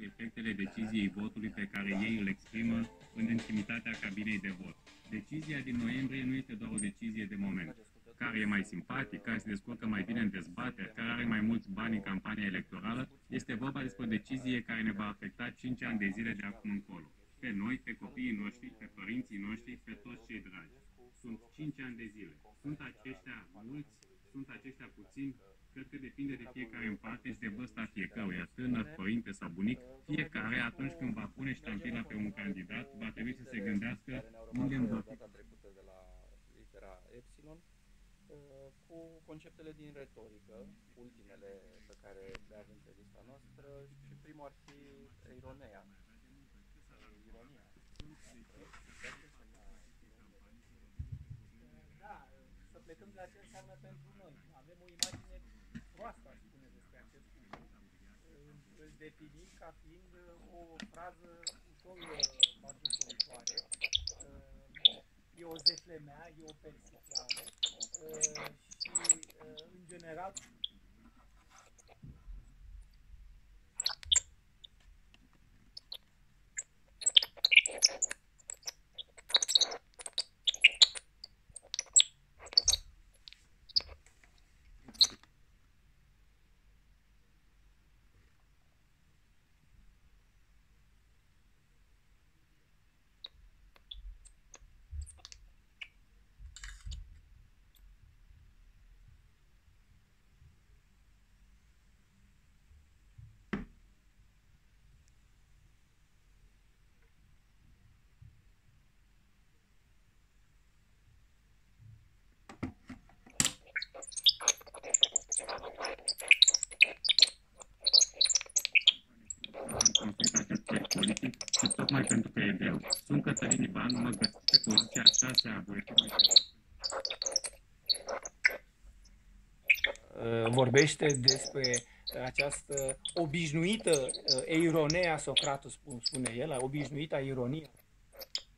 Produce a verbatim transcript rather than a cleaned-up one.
cu efectele deciziei votului pe care ei îl exprimă în intimitatea cabinei de vot. Decizia din noiembrie nu este doar o decizie de moment. Care e mai simpatic, care se descurcă mai bine în dezbateri, care are mai mulți bani în campania electorală, este vorba despre o decizie care ne va afecta cinci ani de zile de acum încolo. Pe noi, pe copiii noștri, pe părinții noștri, pe toți cei dragi. Sunt cinci ani de zile. Sunt aceștia mulți, sunt aceștia puțini, cred că depinde de fiecare în parte și de vârsta fiecăruia, tânăr, părinte sau bunic. Fiecare, atunci când va pune ștampila pe un candidat, va trebui să se gândească unde îmi va fi. Cu conceptele din retorică, ultimele pe care le avem pe lista noastră, și primul ar fi ironia. Ironia. Da, să plecăm de la ce înseamnă pentru noi. Avem o imagine proastă, aș spune, despre acest lucru. Îl definim ca fiind o frază ușor batjocoritoare. E o zeflemea, e o persiflare și, în general, politic și tocmai pentru că e greu. Sunt Cătălin Ivan, mă găsesc pe poziția șasea a buletinului. Vorbește despre această obișnuită eironea Socrates, spune el, obișnuita ironie.